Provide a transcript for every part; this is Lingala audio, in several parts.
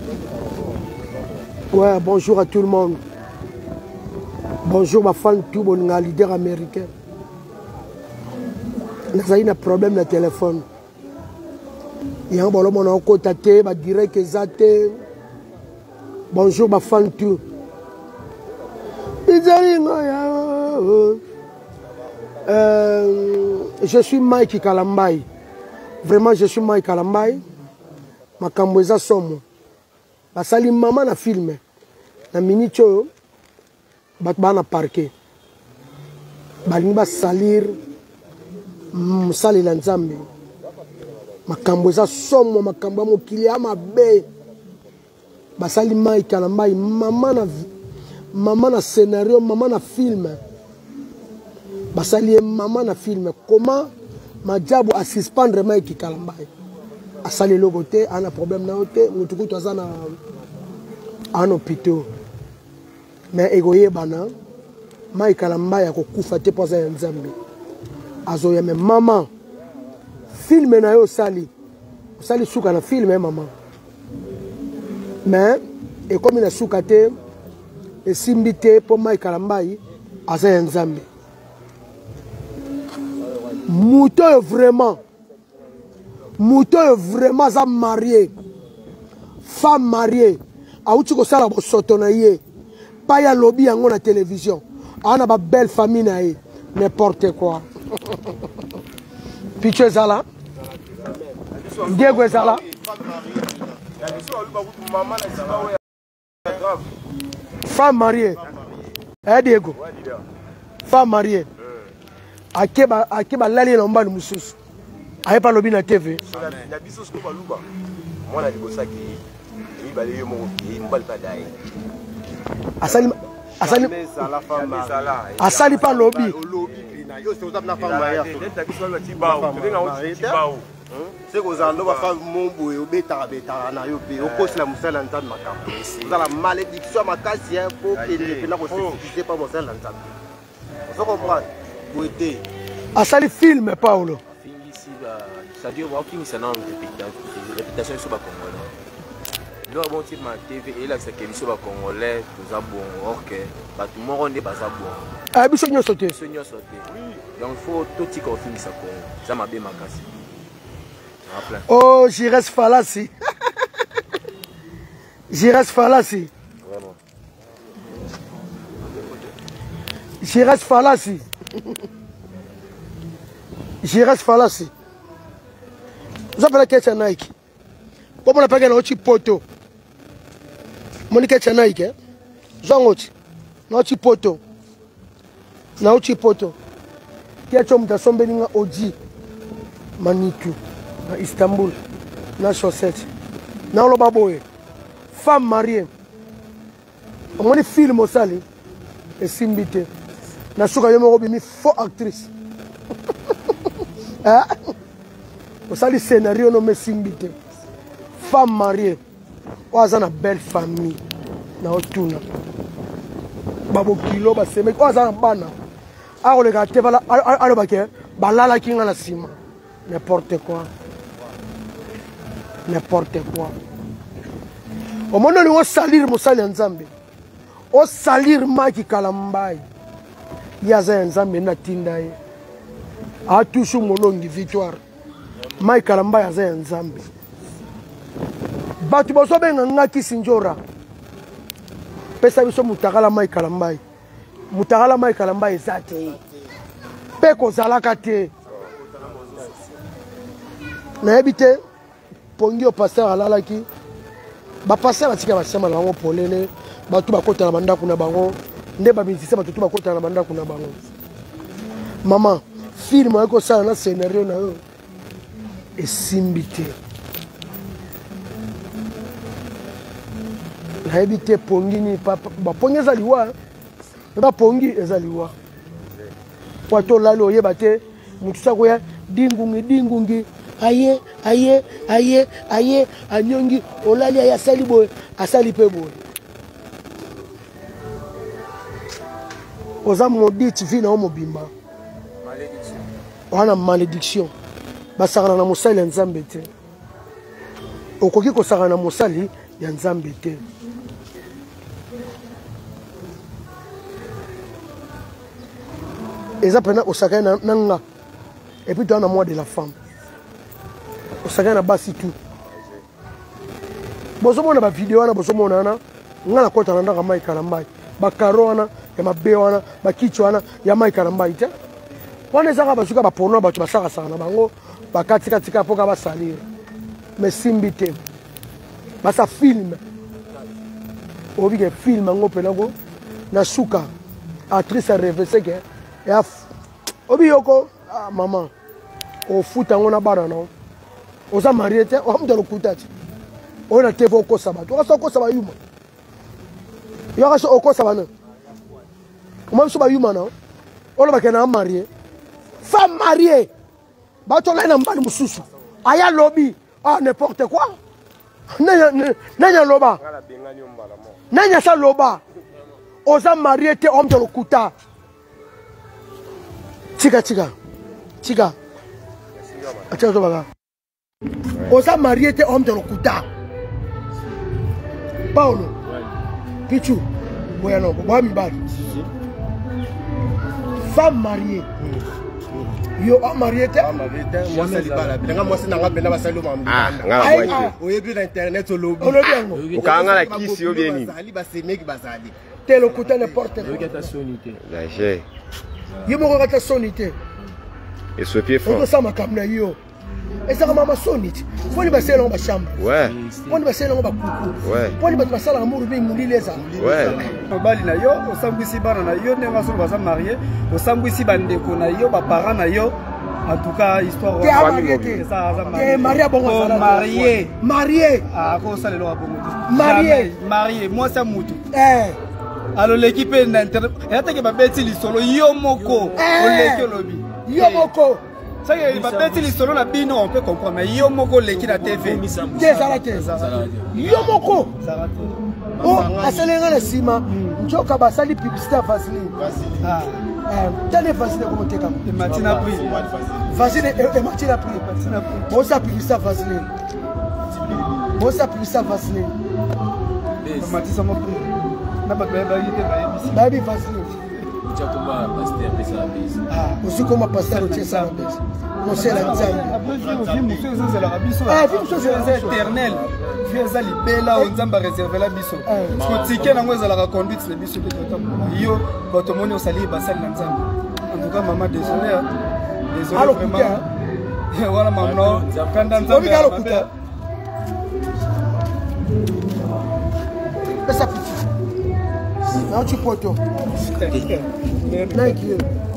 Ouais, bonjour à tout le monde. Bonjour ma femme, tout bon leader américain. Nous avons un problème de téléphone. Il y a un bon moment où on a dirait que c'est bonjour ma femme, tout. Je suis Mike Kalambay. Vraiment, je suis Mike Kalambay. Ma camboueza somme. Basali maman na filmé. Na minicho. Batbana parquet. Balimba salir. Sali la nzambe. Ma camboueza somme. Ma camboueza mokili ama be. Basali Mike Kalambay. Maman na scénario. Maman na film. Basali maman na film. Comment ma diable a suspendre Mike Kalambay. Asali le côté, on a problème na côté, on tout ça na en hôpital. Mais égoïe bana, Mike Kalambay a kokufa te posa nzambe. Azoya me maman. Film na yo sali. Sali suka na film maman. Mais et comme il a suka te et simbité pour Mike Kalambay aza nzambe. Mouto vraiment Mouton est vraiment marié. Femme mariée. Aouti ko sala bo sotonaye. Pas ya lobby yango na télévision. On a ba belle famille na ye. N'importe quoi. Piche Zala. Diego Zala. Femme mariée. Eh Diego. Femme mariée. Akeba lali lomba ni mususu. Aye pas lobby na TV. Asali pas lobby. C'est que vous avez mon bout au bêta bêta na yo pe au cause la muselle en temps macabre. Vous avez la malédiction ma casier pour que les pénaux se pas muselle en temps. Vous comprenez? Vous êtes Asali film Paulo. C'est-à-dire walking c'est non réputation sur ba congolais. Là bon type ma TV et là c'est que sur ba congolais tout ça bon OK ba tout monde on est pas ça bon. Ah biso nyo sauté. Donc faut tout petit qu'on finisse ça pour ça m'a bien makasi. Oh, Jires Falassi. Jires Falassi. Vraiment. Jires Falassi. Jires Falassi. Vous avez la question Nike. Comment on appelle un petit poteau? Mon question Nike. Zongochi. Un petit poteau. Un petit poteau. Qui a tombé dans son bénin Oji. Manitou. Na Istanbul. Na chaussette. Na Lobaboye. Femme mariée. On a film au sali. Et Simbité. Na souka yomo robimi faux actrice. Hein? Au sali scénario nommé Simbité. Femme mariée. Oaza na belle famille. Na otuna. Babo kilo ba seme. Oaza na bana. Aro le gâté bala alo baké. Balala kinga na sima. N'importe quoi. N'importe quoi. Au moment où on salir Moussali Nzambe. On salir Mike Kalambay. Yaza Nzambe na tindaye. A touché molongi victoire. Mike Kalambay yaza Nzambe. Batu boso benga ngaki sinjora. Pesa biso mutakala Mike Kalambay. Mutakala Mike Kalambay ezate. Peko zalaka te. Na habité pongi au pasteur alalaki. Ba pasteur batika basema na bango polele. Batu bakota na banda kuna bango. Nde ba misisa batu bakota na banda kuna bango. Maman, film yako sana na scénario na yo. Esimbité. Na habité pongi ni papa. Ba pongi ezaliwa. Ba pongi ezaliwa. Wato lalo yebate mutusa koya dingungi. Aye, aye, aye, aye, anyongi, olali aya sali boy, asali pe boy. Oza maudit vi na omobimba. Malédiction. Wana malédiction. Basakana na mosali nzambe te. Okoki kosakana na mosali ya nzambe te. Eza pena osaka na nga. Et puis tu as moi de la femme. Osaka na basi tout. Bozo mona ba vidéo na bozo mona na nga na kota na ndaka mai kalambai. Ba karona ya mabe wana, ba kicho wana ya mai kalambai te. Wana ezaka basuka ba porno ba tu basaka saka na bango, ba katika tika poka ba salir. Mais simbi te. Ba sa film. Obi ke film ngo penako na suka. Actrice rêve que ya obi yoko ah maman. O futa ngona bara no. Oza marié te, o amda lokutati. On a TV au Saba. Tu vois ça au Saba Yuma. Il y a ça au Saba. Comment ça va Yuma non? On va qu'un marié. Femme mariée. Bah tu l'as dans le mususu. Aya lobby. Ah n'importe quoi. Nanya loba. Nanya sa loba. Oza marié te homme de lokuta. Tika. Acha to baga. Oza marié te homme de lokuta. Paulo, Pichu, bueno, femme mariée. Yo marié te? Moi c'est libala. Moi c'est nanga bena basalo mambi. Ah, oyebi na internet olobi. Olobi. Okanga la kisi yo bien ni. Bazali basemeki bazali. Te lokuta n'importe quoi. Regarde ta sonité. Lâché. Yo mo kata sonité. Et ce pied fort. Faut ça ma kamna yo. Et ça mama sonité. Faut ni basela ba chambre. Ouais. Faut ni basela ba kuku. Ouais. Faut ni basala amour bi mulileza. Ouais. Mobali na yo, osambwisi bana na yo, nenga so baza marié, osambwisi bandeko na yo, ba parents na yo. En tout cas, histoire T'es marié à bon marié. Ah, quoi ça le loi marié. Moi ça moutou. Alors l'équipe est internet. Et attends que ma bête li solo yo moko. Yo moko. Ça y est, ma bête li solo la bino on peut comprendre. Mais yo moko l'équipe la TV. Yo moko. Oh, asalenga na sima. Njoka basali publicité facile. Ah. T'as facile comment t'es comme. Et Martina pris. Facile et Martina pris. Bon ça publicité facile. Bon ça publicité facile. Martina ça m'a pris. Na pas bien baïté baïté facile. Tu as combat pasteur mais ça bise. Ah, aussi comme pasteur au ça bise. Mon c'est la nzambe. Après je monsieur c'est la rabiso. Ah, c'est éternel. Vieux za libela onzamba réserver la biso. Parce que ticket nango za la conduite les biso que tu yo quand tout monde osali basali na nzamba. En tout cas maman désolé. Désolé vraiment. Voilà maman. Quand nzamba. Essa petit. Não te poto. Nike.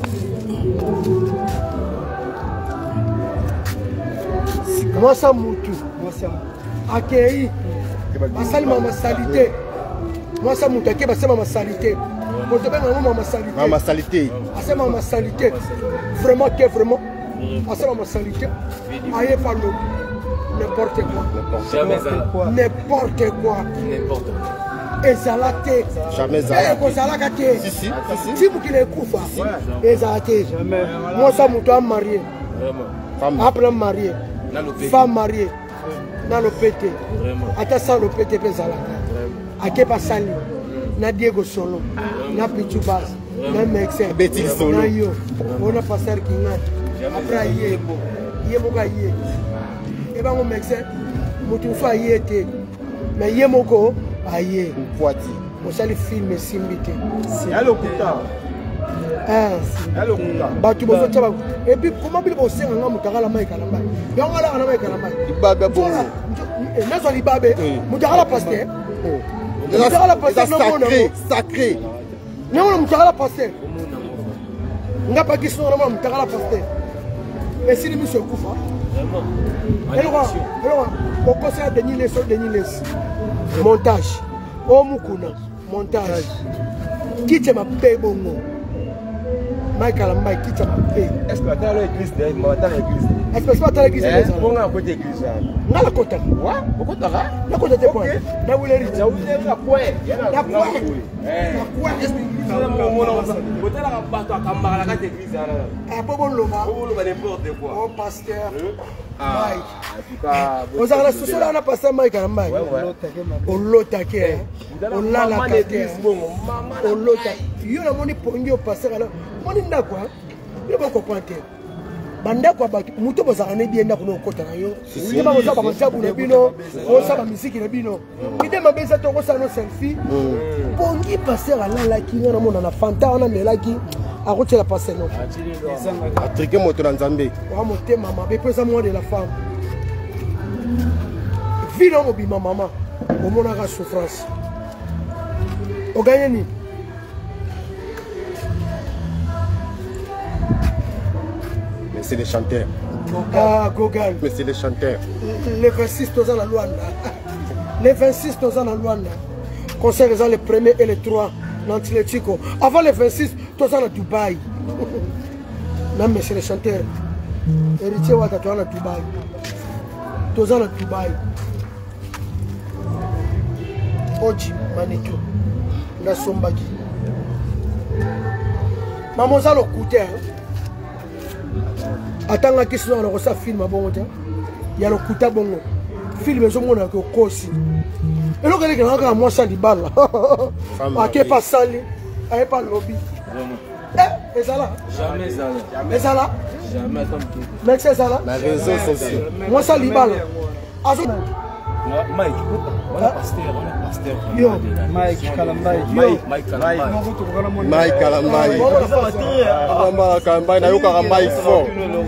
Moi ça moutou. Akei. Basali mama salité. Moi ça moutou akei basali mama salité. Poto ben mama salité. Mama salité. Asema mama salité. Vraiment que vraiment. Asema mama salité. Aïe par le n'importe quoi. N'importe quoi. Ezalate. Jamais ezalate. Ezalate. Si. Si vous qui l'écoutez. Ezalate. Moi ça moutou marié. Après marié. Femme mariée. Dans le PT. Ata ça le PT pezalaka. Ake pasali. Na Diego Solo. Na Pichu Bas. Na Mexe. Betty Solo. Na yo. On a passer Kinga. Après yebo. Yebo ga yé. Et ben on Mexe. Mutu so ayé té. Mais yemoko ayé. Poiti. On sali film simbité. Allo kuta. Allo kuta. Ba tu bozo taba. Et puis comment il va se nga mutakala mai kalamba. Yongala ana mai kalamba. Ibaba bongo. Nazo libabe. Mutakala pasteur. Mutakala pasteur sacré. Non mutakala pasteur. Nga pa kiso na mutakala pasteur. Et si lui se kufa. Alors, au conseil de Niles, montage. Oh Mukuna, montage. Qui te m'a payé bongo? Michael Mike, qui te m'a payé? Est-ce que tu as l'église? espèce pas à l'église des Bon, à côté de l'église. Na la kota. Ouais, pourquoi t'as là? Na kota te point. Na wuleri. La poêle. La poêle. La poêle. Ah, pas bon loma. Oh, pasteur. Mike. Vous avez la sous là, on a passé Mike à Mike. On l'otake. On l'a la carte. On l'otake. Il y a un moni pour nous passer là. Moni n'a quoi? Il va comprendre. Banda kwa batu muto bozaka ne bienda kuno kota na yo ndima bozaka bajabu na bino osaka misiki na bino idema beza to kosa no selfie pongi passer ala la ki na mona na fanta ona melaki akotela passer no atrike moto na nzambe wa motema mabe pesa moi de la femme vile on bima mama au mona ka souffrance o gagné ni c'est les chanteurs. Ah, Gogan. Mais c'est les chanteurs. Les 26 dans la Luanda. Les 26 dans la Luanda. Concert les premiers et les 3 dans Tiletico. Avant les 26, dans la Dubaï. Non, mais c'est les chanteurs. Héritier Ouattara dans la Dubaï. Dans la Dubaï. Oji, Manitou. La Sombaki. Maman, ça le coûtait. Atanga kiso na kosa film bongo ta ya lokuta bongo film ezomona ko kosi eloko leke na ka mwasa libala ake pas sali ake pas lobby ezala jamais mais c'est ça là la réseau social mwasa libala azo Mike, on a pasteur. Yo, Mike Kalambai. Mike Kalambai. Kalambai na yoka Kalambai fort.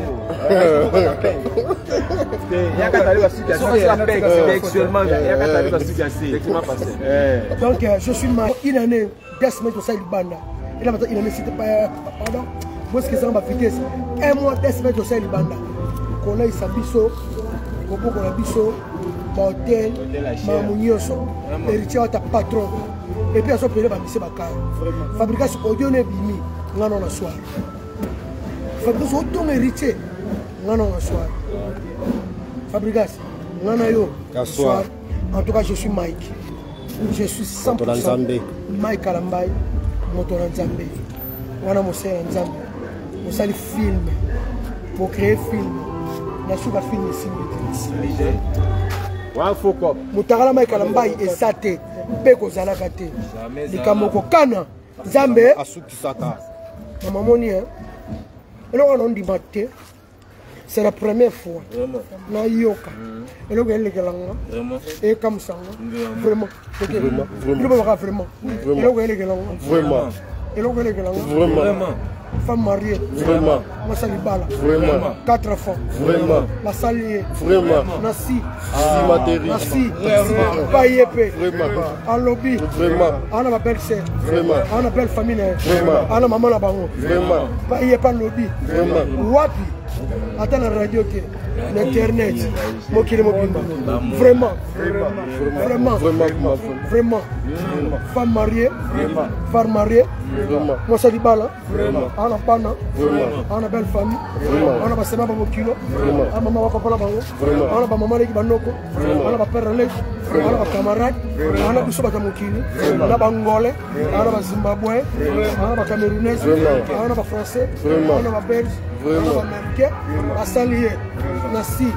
Donc je suis une année d'esmé au sein du banda. Il a maintenant une année c'était pas pardon. Moi ce que ça va vitesse. Un mois d'esmé au sein du banda. Qu'on a isabiso, qu'on a biso. Hôtel, Mamounioso, héritier de ta patron. Et puis, à ce période, c'est ma carte. Fabrication audio n'est bimi, non, non, soir. Fabrication audio héritier, non, non, soir. Fabrication, non, non, soir. En tout cas, je suis Mike. Je suis 100% Mike Kalambai, moto Nzambe. On a mon sœur Nzambe. On sali film. Pour créer film. On a souvent film ici. Mutakala Mike Kalambai ezate peko zalaka te likambo kokana Nzambe asukisaka maman ni eloko na ndima te c'est la première fois na yoka eloko elekelanga et comme ça vraiment vraiment eloko elekelanga vraiment eloko elekelanga vraiment femme mariée vraiment Masalibala vraiment 4 enfants vraiment Masalié vraiment Nasi Simateri Nasi Payepe vraiment Alobi vraiment ana ma belle sœur vraiment ana belle famille vraiment ana maman na bango vraiment Payepe Alobi vraiment wapi ata na radio te l'internet mokili mobimba vraiment femme mariée Masalibala ana pana ana belle famille ana basema ba mokilo ana mama wa papa na bango ana ba mama leki banoko ana ba père leki ana ba camarade ana biso ba mokili ana ba ngole ana ba zimbabwe ana ba camerounais ana ba français ana ba belge ana ba américain basalié Nasi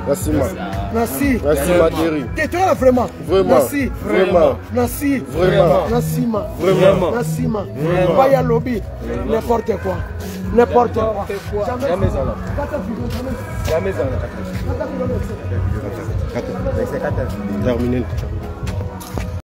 Materi tais-toi vraiment Nasi vraiment Nassima pas ya lobby n'importe quoi jamais terminé